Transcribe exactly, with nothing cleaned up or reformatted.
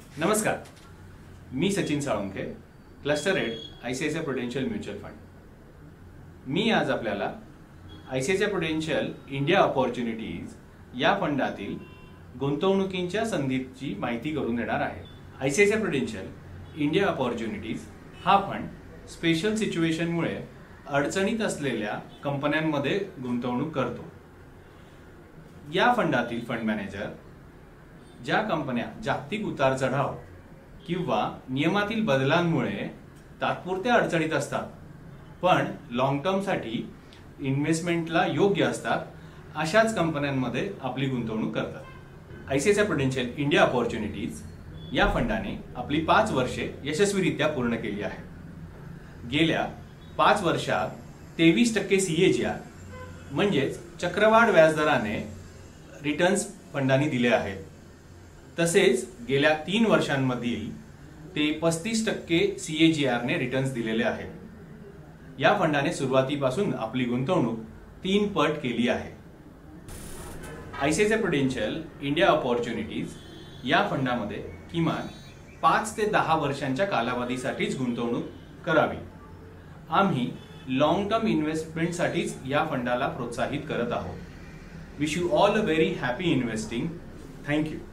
नमस्कार, मी Sachin Salunkhe, cluster head ICICI Prudential mutual fund. मी आज आपल्याला आयसीआयसीआय प्रुडेन्शियल इंडिया अपॉर्च्युनिटीज या फंडातील गुंतवणुकींच्या संधीची माहिती करून देणार आहे। आयसीआयसीआय प्रुडेन्शियल इंडिया अपॉर्च्युनिटीज हा फंड स्पेशल सिच्युएशनमुळे अडचणीत असलेल्या कंपन्यांमध्ये गुंतवणूक करतो। या फंडातील फंड मॅनेजर ज्या कंपन्या जागतिक उतार चढाव किंवा नियमातील बदलांमुळे तात्पुरत्या अडचणीत असतात पण लॉंग टर्म साठी इन्व्हेस्टमेंटला योग्य असतात, अशाच कंपन्यांमध्ये आपली गुंतवणूक करतात। आयसीआयसीआय प्रुडेन्शियल इंडिया अपॉर्च्युनिटीज या फंडाने आपली पाच वर्षे यशस्वीरित्या पूर्ण केली आहे। गेल्या पाच वर्षात तेवीस टक्के सीएजीआर म्हणजेच चक्रवाढ व्याजदराने रिटर्न्स फंडाने दिले आहेत। तसेच गेल्या तीन वर्षांमधील ते पस्तीस टक्के सीएजीआर ने रिटर्न्स दिलेले आहेत। या फंडाने सुरुवातीपासून आपली गुंतवणूक तीन पट केली आहे। आयसीआयसीआय प्रुडेन्शियल इंडिया अपॉर्च्युनिटीज या फंडामध्ये किमान पाच ते दहा वर्षांच्या कालावधीसाठीच गुंतवणूक करावी। आम्ही लॉंग टर्म इन्व्हेस्टमेंटसाठीच या फंडाला प्रोत्साहित करत आहोत। Wish you all a very happy investing. Thank you.